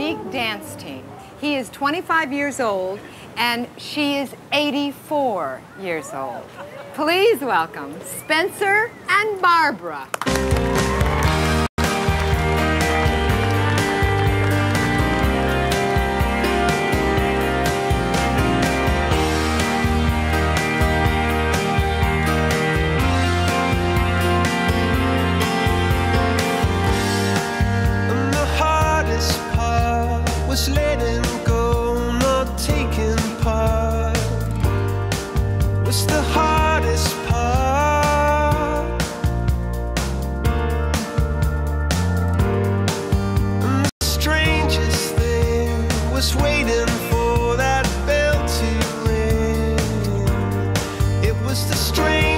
unique dance team. He is 25 years old, and she is 84 years old. Please welcome Spencer and Barbara. Letting go, not taking part, was the hardest part. And the strangest thing was waiting for that bell to ring. It was the strangest